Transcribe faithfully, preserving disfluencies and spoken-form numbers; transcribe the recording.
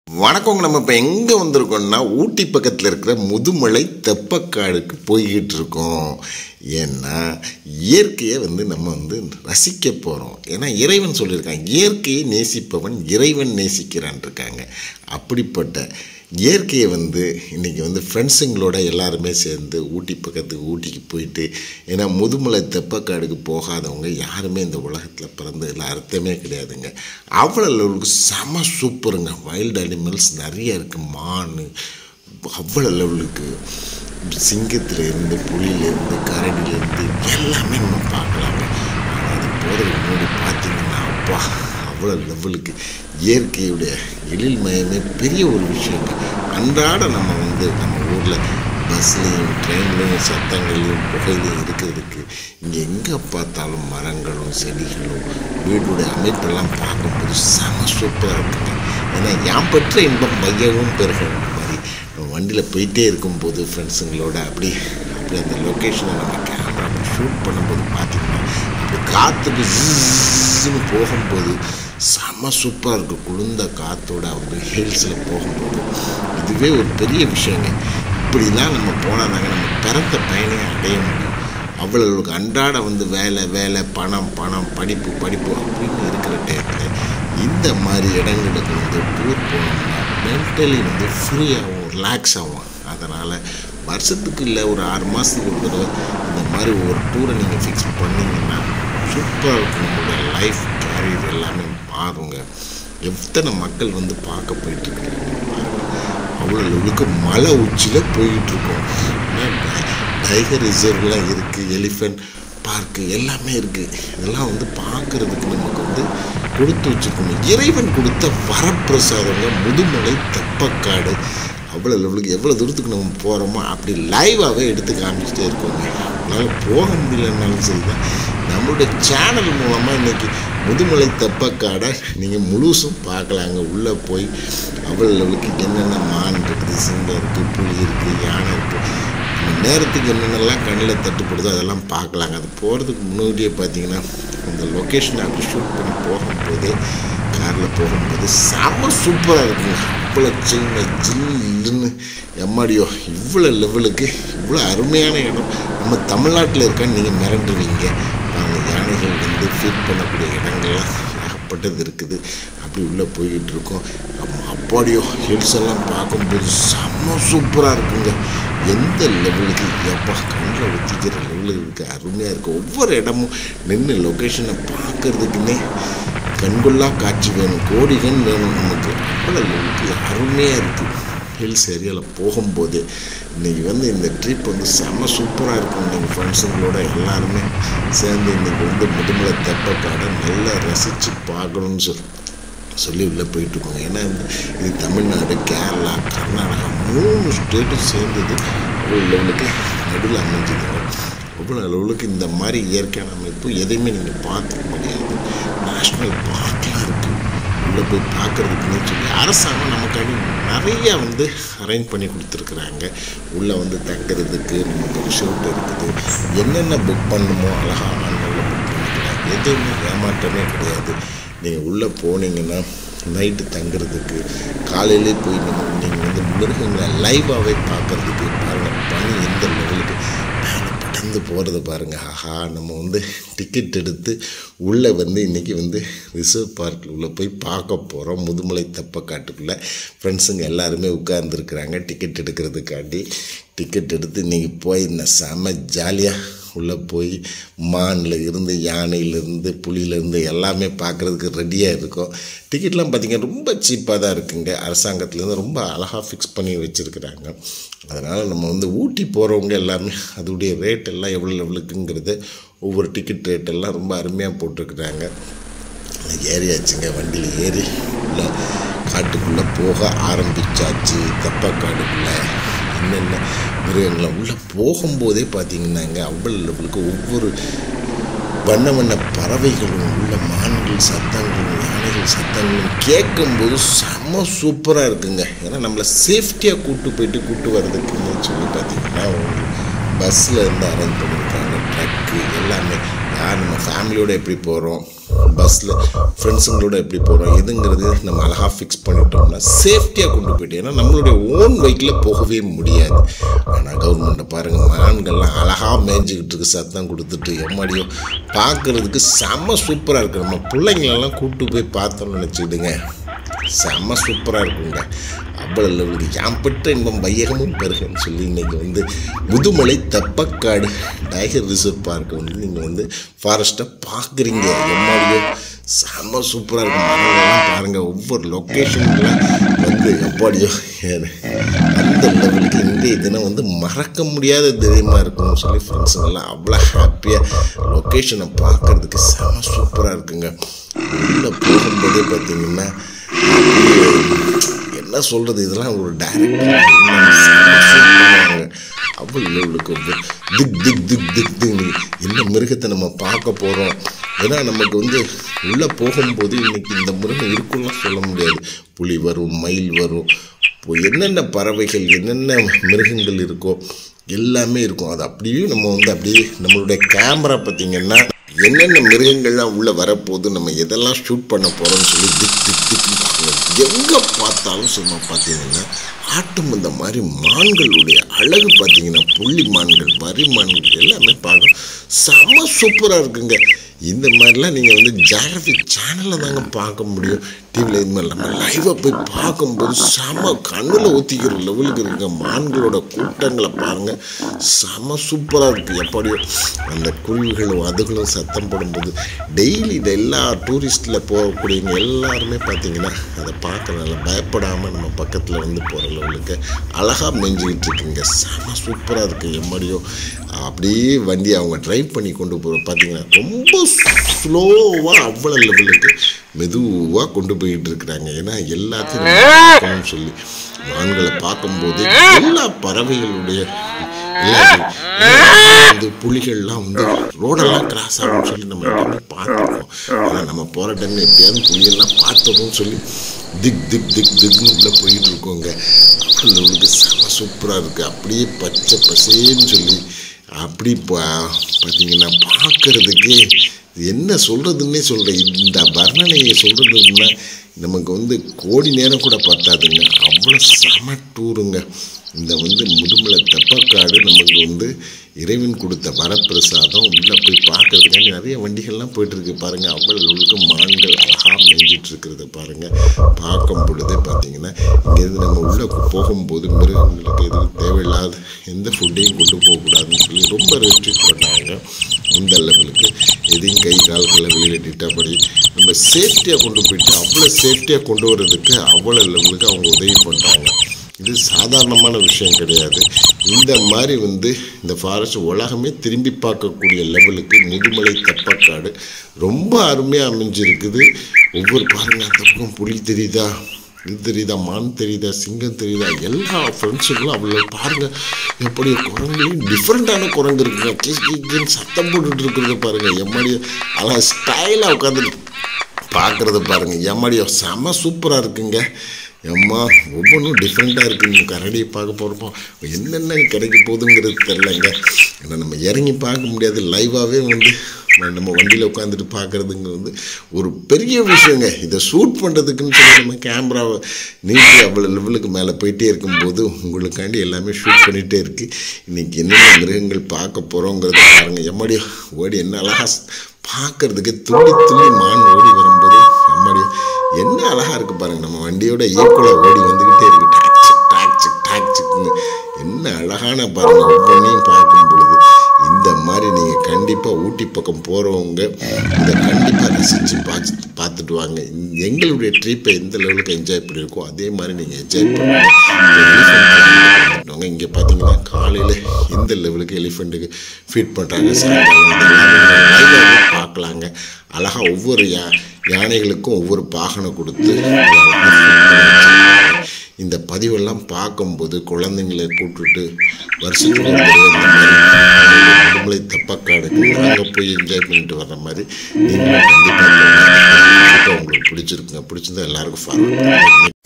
வணக்கங்க. நம்ம இப்போ எங்கே வந்திருக்கோம்னா ஊட்டி பக்கத்தில் இருக்கிற முதுமலை தெப்பக்காடுக்கு போய்கிட்டு இருக்கோம். ஏன்னா இயற்கையை வந்து நம்ம வந்து ரசிக்க போகிறோம். ஏன்னா இறைவன் சொல்லியிருக்காங்க, இயற்கையை நேசிப்பவன் இறைவன் நேசிக்கிறான் இருக்காங்க. அப்படிப்பட்ட இயற்கையை வந்து இன்றைக்கி வந்து ஃப்ரெண்ட்ஸுங்களோட எல்லாருமே சேர்ந்து ஊட்டி பக்கத்துக்கு ஊட்டிக்கு போயிட்டு, ஏன்னா முதுமலை தெப்பக்காடுக்கு போகாதவங்க யாருமே இந்த உலகத்தில் பிறந்ததில் அர்த்தமே கிடையாதுங்க. அவ்வளோ லெவலுக்கு செம சூப்பருங்க. வைல்டு அனிமல்ஸ் நிறைய இருக்குது. மான் அவ்வளோ லெவலுக்கு, சிங்கத்துலேருந்து புலியிலேருந்து கரடியிலேருந்து எல்லாமே நம்ம பார்க்கலாங்க. ஆனால் அது போகிறதுக்கு முன்னாடி பார்த்திங்கன்னா அப்பா அவ்வளோ லெவலுக்கு இயற்கையுடைய எழில் மயமே பெரிய ஒரு விஷயங்க. அன்றாட நம்ம வந்து நம்ம ஊரில் பஸ்லேயும் ட்ரெயின்லேயும் சத்தங்கள்லையும் புகையிலையும் இருக்கிறதுக்கு இங்கே எங்கே பார்த்தாலும் மரங்களும் செடிகளும் வீடுடைய அமைப்பெல்லாம் பார்க்கும்போது செம சூப்பராக இருக்குங்க. ஏன்னா யாம் பெற்ற இன்பம் மையவும் பெறுகிற மாதிரி நம்ம வண்டியில் போயிட்டே இருக்கும்போது ஃப்ரெண்ட்ஸுங்களோட அப்படி அப்படி அந்த லொக்கேஷனை நம்ம கேமரா அப்படி ஷூட் பண்ணும்போது பார்த்திங்கன்னா அப்படி காற்றுக்கு ஜின்னு போகும்போது செம்ம சூப்பராக இருக்குது. குளிர்ந்த காற்றோட அவங்க ஹில்ஸில் போகும்போது இதுவே ஒரு பெரிய விஷயங்க. இப்படிலாம் நம்ம போனால் தாங்க நம்ம பிறந்த பயனை அடைய முடியும். அவ்வளோக்கு அன்றாட வந்து வேலை வேலை பணம் பணம் படிப்பு படிப்பு அப்படின்னு இருக்கிற டயத்தில் இந்த மாதிரி இடங்களுக்கு வந்து டூர் போனோம்னா மென்டலி வந்து ஃப்ரீயாகவும் ரிலாக்ஸ் ஆகும். அதனால் வருஷத்துக்கு இல்லை ஒரு ஆறு மாதத்துக்கு ஒரு தடவை இந்த மாதிரி ஒரு டூரை நீங்கள் ஃபிக்ஸ் பண்ணிங்கன்னா சூப்பராக இருக்கும். நம்மளுடைய லைஃப் கேரியர் எல்லாமே மாறுங்க. எத்தனை மக்கள் வந்து பார்க்க போயிட்டுருக்காங்க பாருங்கள். அவ்வளோ லெவலுக்கு மலை உச்சியில் போயிட்டுருக்கோம். டைகர் ரிசர்வ்லாம் இருக்குது, எலிஃபெண்ட் பார்க்கு எல்லாமே இருக்குது. இதெல்லாம் வந்து பார்க்குறதுக்கு நமக்கு வந்து கொடுத்து வச்சுருக்கணும். இறைவன் கொடுத்த வரப்பிரசாதங்க முதுமலை தெப்பக்காடு. அவ்வளோ லெவலுக்கு எவ்வளோ தூரத்துக்கு நம்ம போகிறோமோ அப்படி லைவாகவே எடுத்து காமிச்சிட்டே இருக்கோங்க. அதனால் போக முடியலன்னாலும் சரி தான் நம்மளுடைய சேனல் மூலமாக இன்றைக்கி முதுமலை தெப்பக்காடை நீங்கள் முழுசும் பார்க்கலாங்க. உள்ளே போய் அவ்வளோ லெவலுக்கு என்னென்ன மான் இருக்குது, சிங்கம் இருக்குது, புலி இருக்குது, யானை இருக்குது, நம்ம நேரத்துக்கு என்னென்னலாம் கண்ணில் தட்டுப்படுதோ அதெல்லாம் பார்க்கலாங்க. அது போகிறதுக்கு முன்னாடியே பார்த்தீங்கன்னா அந்த லொக்கேஷனை அப்படி ஷூட் பண்ணி போகும்போதே காரில் போகும்போது செம்ம சூப்பராக இருக்குங்க. இவ்வளோ சின்ன ஜில்லுன்னு எம்மாடியோ இவ்வளோ லெவலுக்கு இவ்வளோ அருமையான இடம் நம்ம தமிழ்நாட்டில் இருக்கான்னு நீங்கள் மிரண்டுவீங்க. பாருங்கள், யானைகள் வந்து ஃபீட் பண்ணக்கூடிய இடங்கள்லாம் ஏகப்பட்டது இருக்குது. அப்படி உள்ளே போய்கிட்டு இருக்கோம். அப்பாடியோ ஹில்ஸ் எல்லாம் பார்க்கும்போது செம்ம சூப்பராக இருக்குங்க. எந்த லெவலுக்கு எப்பா கண்ணில் ஊற்றிக்கிற லெவலுக்கு இருக்குது, அருமையாக இருக்குது. ஒவ்வொரு இடமும் நின்று லொக்கேஷனை பார்க்குறதுக்குன்னே கண்கொள்ளா காட்சி வேணும், கோடிகள் வேணும் நமக்கு. அவ்வளோ லெவலுக்கு அருமையாக இருக்குது. ஹில்ஸ் ஏரியாவில் போகும்போது இன்றைக்கி வந்து இந்த ட்ரிப் வந்து செம்ம சூப்பராக இருக்கும். நீங்கள் ஃப்ரெண்ட்ஸுங்களோட எல்லாருமே சேர்ந்து இன்றைக்கி வந்து முதுமலை தெப்பக்காடை நல்லா ரசித்து பார்க்கணுன்னு சொல்லி சொல்லி உள்ளே போயிட்டுருக்கோங்க. ஏன்னா இது தமிழ்நாடு, கேரளா, கர்நாடகா மூணு ஸ்டேட்டும் சேர்ந்தது அவ்வளோ லெவலுக்கு நடுவில் அமைஞ்சதுங்க. அவ்வளோ லெவலுக்கு இந்த மாதிரி இயற்கையான அமைப்பு எதையுமே நீங்கள் பார்த்துக்க முடியாது. நேஷ்னல் பார்க்லாம் இருக்குது. உள்ளே போய் பார்க்குறதுக்குன்னு சொல்லி அரசாங்கம் நமக்காண்டி நிறையா வந்து அரேஞ்ச் பண்ணி கொடுத்துருக்குறாங்க. உள்ளே வந்து தங்குறதுக்கு நமக்கு ரிசோர்ட் இருக்குது. என்னென்ன புக் பண்ணணுமோ அழகாக ஆன்லைனில் புக் பண்ணிக்கலாம். எதுவுமே ஏமாற்றமே கிடையாது. நீங்கள் உள்ளே போனீங்கன்னா நைட்டு தங்குறதுக்கு காலையிலே போய் நம்ம நீங்கள் வந்து மிருகங்களை லைவாகவே பார்க்குறதுக்கு பாருங்கள். பனி எந்த லெவலுக்கு மேலே படந்து போகிறத பாருங்கள். ஆஹா, நம்ம வந்து டிக்கெட் எடுத்து உள்ளே வந்து இன்றைக்கி வந்து ரிசர்வ் பார்க்கில் உள்ளே போய் பார்க்க போகிறோம். முதுமலை தெப்பக்காட்டுக்குள்ளே ஃப்ரெண்ட்ஸுங்க எல்லாருமே உட்கார்ந்துருக்குறாங்க டிக்கெட் எடுக்கிறதுக்காண்டி. டிக்கெட் எடுத்து இன்றைக்கி போய் இந்த செம ஜாலியாக உள்ளே போய் மானில் இருந்து யானையிலேருந்து புலியிலேருந்து எல்லாமே பார்க்குறதுக்கு ரெடியாக இருக்கும். டிக்கெட்லாம் பார்த்திங்கன்னா ரொம்ப சீப்பாக தான் இருக்குங்க. அரசாங்கத்துலேருந்து ரொம்ப அழகாக ஃபிக்ஸ் பண்ணி வச்சுருக்குறாங்க. அதனால் நம்ம வந்து ஊட்டி போகிறவங்க எல்லாமே அதோடைய ரேட் எல்லாம் எவ்வளோ லெவலுக்குங்கிறது ஒவ்வொரு டிக்கெட் ரேட்டெல்லாம் ரொம்ப அருமையாக போட்டிருக்குறாங்க. ஏறியாச்சுங்க. வண்டியில் ஏறி உள்ள காட்டுக்குள்ளே போக ஆரம்பித்தாச்சு. தெப்பக்காடுக்குள்ளே என்னென்ன மிருகங்களை உள்ளே போகும்போதே பார்த்திங்கன்னாங்க அவ்வளோ லெவலுக்கு ஒவ்வொரு வண்ண வண்ண பறவைகளும் உள்ள மான்கள் சத்தங்களும் யானைகள் சத்தங்களும் கேட்கும்போது செம்ம சூப்பராக இருக்குங்க. ஏன்னா நம்மளை சேஃப்டியாக கூப்பிட்டு போயிட்டு கூப்பிட்டு வர்றதுக்குன்னு சொல்லி பார்த்திங்கன்னா பஸ்ஸில் இருந்து அரேஞ்ச் பண்ணியிருக்காங்க. ட்ரக்கு எல்லாமே யார் நம்ம ஃபேமிலியோடு எப்படி போகிறோம், பஸ்ஸில் ஃப்ரெண்ட்ஸுங்களோட எப்படி போகிறோம், எதுங்கிறது நம்ம அழகாக ஃபிக்ஸ் பண்ணிட்டோம்னா சேஃப்டியாக கொண்டு போயிட்டு, ஏன்னா நம்மளுடைய ஓன் பைக்கில் போகவே முடியாது. ஆனால் கவர்மெண்ட்டை பாருங்கள், மான்கள்லாம் அழகாக மேய்ஞ்சிக்கிட்டு இருக்கு, சத்தம் கொடுத்துட்டு எம்மாடியோ பார்க்குறதுக்கு செம்ம சூப்பராக இருக்குது. நம்ம பிள்ளைங்களெல்லாம் கூப்பிட்டு போய் பார்த்தோம்னு நினச்சிக்கிடுங்க, செம்ம சூப்பராக இருக்குங்க. அவ்வளோ லெவலுக்கு யாம்பட்ட இன்பம் வையகமும் பெருகுன்னு சொல்லி இன்றைக்கி வந்து முதுமலை தெப்பக்காடு டைகர் ரிசர்வ் பார்க்கை வந்து நீங்கள் வந்து ஃபாரஸ்ட்டை பார்க்குறீங்க. எம்மாடியோ செம்ம சூப்பராக இருக்கும். மரங்கள்லாம் பாருங்கள், ஒவ்வொரு லொக்கேஷன்லாம் வந்து எப்பாடியோ அந்த லெவலுக்கு இன்றைய தினம் வந்து மறக்க முடியாத தினமாக இருக்கணும்னு சொல்லி ஃப்ரெண்ட்ஸுங்கெல்லாம் அவ்வளோ ஹாப்பியாக லொக்கேஷனை பார்க்குறதுக்கு செம்ம சூப்பராக இருக்குங்க. உள்ளே போகும்போதே பார்த்தீங்கன்னா என்ன சொல்கிறது, இதெல்லாம் ஒரு டைரக்டர் அவ்வளோ லெவலுக்கு திக் திக் திக் திக் திக் என்ன மிருகத்தை நம்ம பார்க்க போகிறோம். ஏன்னா நமக்கு வந்து உள்ளே போகும்போது இன்றைக்கி இந்த மிருகம் இருக்குன்னு சொல்ல முடியாது. புலி வரும், மயில் வரும், இப்போ என்னென்ன பறவைகள் என்னென்ன மிருகங்கள் இருக்கோ எல்லாமே இருக்கும். அது அப்படியே நம்ம வந்து அப்படியே நம்மளுடைய கேமரா பார்த்திங்கன்னா என்னென்ன மிருகங்கள்லாம் உள்ளே வரப்போகுது, நம்ம எதெல்லாம் ஷூட் பண்ண போகிறோம்னு சொல்லி திக் திக் திக்னு பார்க்கணும். எங்கே பார்த்தாலும் சும்மா பார்த்தீங்கன்னா ஆட்டம் இந்த மாதிரி மான்களுடைய அழகு பார்த்தீங்கன்னா புள்ளி மான்கள், வரி மான்கள் எல்லாமே பார்க்க செம்ம சூப்பராக இருக்குங்க. இந்த மாதிரிலாம் நீங்கள் வந்து ஜியோகிராஃபி சேனலில் தாங்க பார்க்க முடியும். டிவியில் இது மாதிரி நம்ம லைவாக போய் பார்க்கும்போது செம கண்ணில் ஊற்றிக்கிற லெவலுக்கு இருக்குங்க. மான்களோட கூட்டங்களை பாருங்கள், செம சூப்பராக இருக்குது. எப்படியோ அந்த குருவிகளும் அதுகளும் சத்தம் போடும்போது டெய்லி எல்லா டூரிஸ்ட்டில் போகக்கூடியவங்க எல்லாருமே பார்த்திங்கன்னா அதை பார்க்கறனால பயப்படாமல் நம்ம பக்கத்தில் வந்து போகிற லெவலுக்கு அழகாக மெஞ்சிக்கிட்டு இருக்குங்க. செம சூப்பராக இருக்குது. எம்மாடியோ அப்படியே வண்டி அவங்க ட்ரைவ் பண்ணி கொண்டு போகிற பார்த்தீங்கன்னா ரொம்ப ஸ்லோவாக அவ்வளோ லெவலுக்கு மெதுவாக கொண்டு போயிட்டு இருக்கிறாங்க. ஏன்னா எல்லாத்தையும் சொல்லி மான்களை பார்க்கும்போது எல்லா பறவைகளுடைய வந்து புலிகள்லாம் வந்து ரோடெல்லாம் கிராஸ் ஆகும்னு சொல்லி நம்ம எல்லாமே பார்த்துருக்கோம். ஆனால் நம்ம போகிற டைமில் எப்படியாவது புலியெல்லாம் பார்த்தோம்னு சொல்லி திக் திக் திக் திக்னு உள்ளே போயிட்டு இருக்கோங்க. அவ்வளோ லெவலுக்கு செம சூப்பராக இருக்குது. அப்படியே பச்சை பசேன்னு சொல்லி அப்படி பா பார்த்தீங்கன்னா பார்க்குறதுக்கே என்ன சொல்கிறதுன்னே சொல்கிறேன். இந்த வர்ணனையை சொல்கிறதுன்னா நமக்கு வந்து கோடி நேரம் கூட பத்தாதுங்க. அவ்வளோ செம டூருங்க. இந்த வந்து முதுமலை தெப்பக்காடு நமக்கு வந்து இறைவன் கொடுத்த வரப்பிரசாதம். உள்ளே போய் பார்க்கறதுக்காண்டி நிறைய வண்டிகள்லாம் போயிட்டுருக்கு பாருங்கள். அவ்வளோ அளவுக்கு மான்கள் அழகாக மேய்ஞ்சிட்டு இருக்கிறத பாருங்கள். பார்க்கும் பொழுதே பார்த்தீங்கன்னா இங்கேருந்து நம்ம உள்ளே போகும்போது மிருகங்களுக்கு எதுவும் தேவையில்லாத எந்த ஃபுட்டையும் கொண்டு போகக்கூடாதுன்னு சொல்லி ரொம்ப ரெஸ்ட்ரிக்ட் பண்ணாங்க. இந்த லெவலுக்கு எதையும் கை கால்களை வெளியில் டிட்டபடி நம்ம சேஃப்டியாக கொண்டு போயிட்டு அவ்வளோ சேஃப்டியாக கொண்டு வர்றதுக்கு அவ்வளோ லெவலுக்கு அவங்க உதவி பண்ணுறாங்க. இது சாதாரணமான விஷயம் கிடையாது. இந்த மாதிரி வந்து இந்த ஃபாரஸ்ட் உலகமே திரும்பி பார்க்கக்கூடிய லெவலுக்கு முதுமலை தெப்பக்காடு ரொம்ப அருமையாக அமைஞ்சிருக்குது. ஒவ்வொரு பாருங்கள், அந்த பக்கம் புலி தெரியுதா, இது தெரியுதா, மான் தெரியுதா, சிங்கம் தெரியுதா, எல்லா ஃப்ரெண்ட்ஸுங்களும் அவ்வளோ பாருங்கள். எப்படி குரங்குலையும் டிஃப்ரெண்ட்டான குரங்கு இருக்குங்க. கீஸ் கீன்னு சத்தம் போட்டுட்டு இருக்கிறத பாருங்கள். எம்மாடியோ அழகாக ஸ்டைலாக உட்காந்து பார்க்குறத பாருங்கள். எம்மாடியோ செம்ம சூப்பராக இருக்குங்க. எம்மா ஒவ்வொன்றும் டிஃப்ரெண்ட்டாக இருக்குது. கரடியை பார்க்க போகிறப்போ என்னென்ன கிடைக்க போகுதுங்கிறது தெரிலங்க. ஏன்னா நம்ம இறங்கி பார்க்க முடியாது. லைவாகவே வந்து நம்ம வண்டியில் உட்காந்துட்டு பார்க்குறதுங்க வந்து ஒரு பெரிய விஷயங்க. இதை ஷூட் பண்ணுறதுக்குன்னு சொல்லி நம்ம கேமராவை நீட்டி அவ்வளோ லெவலுக்கு மேலே போயிட்டே இருக்கும்போது உங்களுக்காண்டி எல்லாமே ஷூட் பண்ணிகிட்டே இருக்குது. இன்றைக்கி என்னென்ன மிருகங்கள் பார்க்க போகிறோங்கிறத பாருங்கள். எம்மாடியோ ஓடி என்ன அழகாக பார்க்குறதுக்கு துள்ளி துள்ளி மான் ஓடி வரும்போது எம்மாடியோ என்ன அழகாக இருக்குது பாருங்கள். நம்ம வண்டியோட ஈக்குவலாக ஓடி வந்துக்கிட்டே இருக்குது. டாக்ஸிக் டாக்ஸிக் டாக்ஸிக்னு என்ன அழகான பாருங்கள். ஒவ்வொன்றையும் பார்க்கும் பொழுது இந்த மாதிரி நீங்கள் கண்டிப்பாக ஊட்டி பக்கம் போகிறவங்க இதை கண்டிப்பாக ரசித்து பார்த்து பார்த்துட்டு வாங்க. எங்களுடைய ட்ரிப்பை எந்த லெவலுக்கு என்ஜாய் பண்ணியிருக்கோ அதே மாதிரி நீங்கள் என்ஜாய் பண்ணுவாங்க. இங்கே பார்த்தீங்கன்னா காலையில் எந்த லெவலுக்கு எலிஃபெண்ட்டுக்கு ஃபீட் பண்ணுறாங்க, சாயங்காலம் பார்க்கலாங்க. அழகாக ஒவ்வொரு யா யானைகளுக்கும் ஒவ்வொரு பாகனை கொடுத்து இந்த பதிவெல்லாம் பார்க்கும்போது குழந்தைங்களை கூப்பிட்டுட்டு வருஷத்துக்கு இந்த மாதிரி முதுமலை தெப்பக்காடுக்கு நாங்கள் போய் என்ஜாய் பண்ணிட்டு வர்ற மாதிரி நீங்களும் கண்டிப்பாக கண்டிப்பாக உங்களுக்கு பிடிச்சிருக்குங்க. பிடிச்சிருந்தா எல்லாருக்கும் ஃபாலோ பண்ணுங்க.